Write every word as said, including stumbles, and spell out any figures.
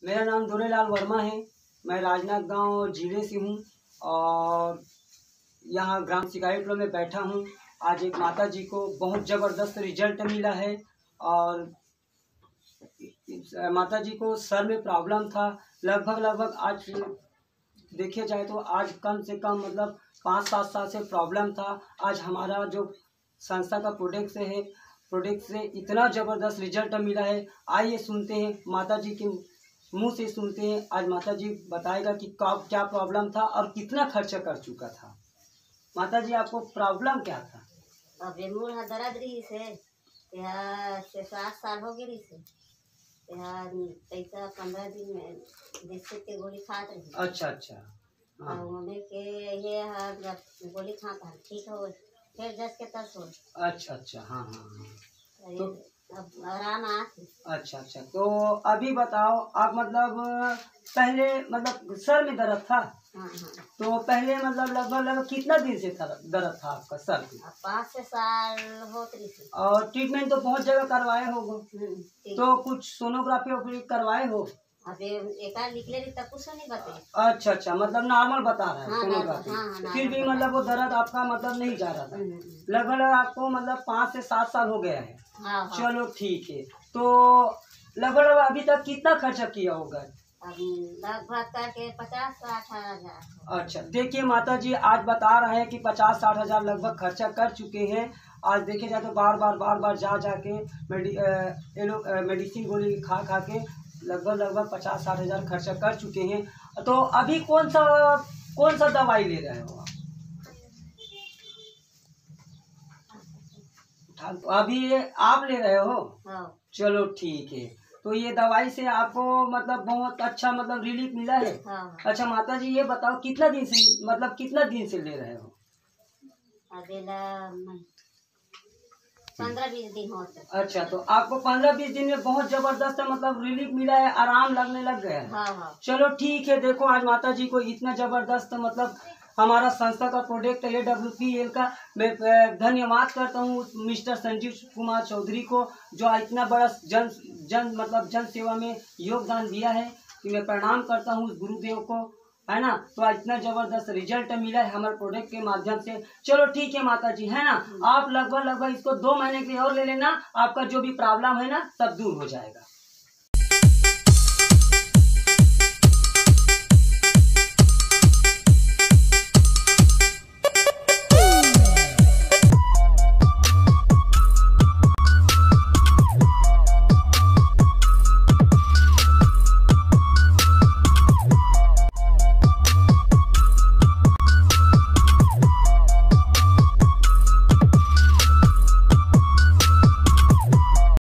मेरा नाम दुरेलाल वर्मा है। मैं राजनाथ गांव जिले से हूं और यहाँ ग्राम सिकाईटोला में बैठा हूं। आज एक माता जी को बहुत ज़बरदस्त रिजल्ट मिला है और माता जी को सर में प्रॉब्लम था। लगभग लगभग आज देखिए जाए तो आज कम से कम मतलब पाँच सात साल से प्रॉब्लम था। आज हमारा जो संस्था का प्रोडक्ट से है प्रोडक्ट से इतना ज़बरदस्त रिजल्ट मिला है। आइए सुनते हैं माता जी के मुंह से सुनते हैं। आज माता जी बताएगा कि कब क्या प्रॉब्लम था और कितना खर्चा कर चुका था। माता जी आपको प्रॉब्लम क्या था? अबे मूल हा दर्द रही से तेहा छः सात साल हो गई से तेहा पैसा पंद्रह दिन में जिससे के गोली खात रही। अच्छा अच्छा हाँ। और मम्मी के ये हा गोली खाता ठीक हो फिर जस के तस हो। अच्छा अच्छा हाँ हाँ हाँ तो अब आराम आती। अच्छा अच्छा तो अभी बताओ आप मतलब पहले मतलब सर में दर्द था? हाँ हाँ। तो पहले मतलब लगभग लगभग कितना दिन से था दर्द था आपका सर में? पाँच छः साल होत रही से। और ट्रीटमेंट तो बहुत जगह करवाए होगे, तो कुछ सोनोग्राफी वोग्राफी करवाए हो? अबे एक आध निकले रही तब कुछ नहीं बताए। अच्छा अच्छा मतलब नॉर्मल बता रहा है हाँ, सोनोग्राफी। हाँ, हाँ, फिर भी मतलब वो दर्द आपका मतलब नहीं जा रहा था। लगभग लगभग आपको मतलब पाँच से सात साल हो गया है। हाँ, हाँ। चलो ठीक है। तो लगभग लगभग अभी तक कितना खर्चा किया होगा? लगभग करके पचास साठ हजार। अच्छा देखिए माता जी आज बता रहे हैं कि पचास साठ हजार लगभग खर्चा कर चुके हैं। आज देखे जाए तो बार बार बार बार जा जाके मेडि ये लोग मेडिसिन गोली खा खा के लगभग लगभग पचास साठ हजार खर्चा कर चुके हैं। तो अभी कौन सा कौन सा दवाई ले रहे हो आप? अभी आप ले रहे हो? हाँ। चलो ठीक है। तो ये दवाई से आपको मतलब बहुत अच्छा मतलब रिलीफ मिला है? हाँ। अच्छा माता जी ये बताओ कितना दिन से मतलब कितना दिन से ले रहे हो? पंद्रह बीस दिन होते। अच्छा तो आपको पंद्रह बीस दिन में बहुत जबरदस्त मतलब रिलीफ मिला है, आराम लगने लग गया है? हाँ हाँ। चलो ठीक है। देखो आज माता जी को इतना जबरदस्त मतलब हमारा संस्था का प्रोडक्ट है डब्ल्यू पी एल का। मैं धन्यवाद करता हूँ मिस्टर संजीव कुमार चौधरी को जो इतना बड़ा जन जन मतलब जन सेवा में योगदान दिया है कि मैं प्रणाम करता हूँ उस गुरुदेव को, है ना। तो इतना जबरदस्त रिजल्ट मिला है हमारे प्रोडक्ट के माध्यम से। चलो ठीक है माता जी, है ना। आप लगभग लगभग इसको दो महीने के लिए और ले लेना, आपका जो भी प्रॉब्लम है ना सब दूर हो जाएगा।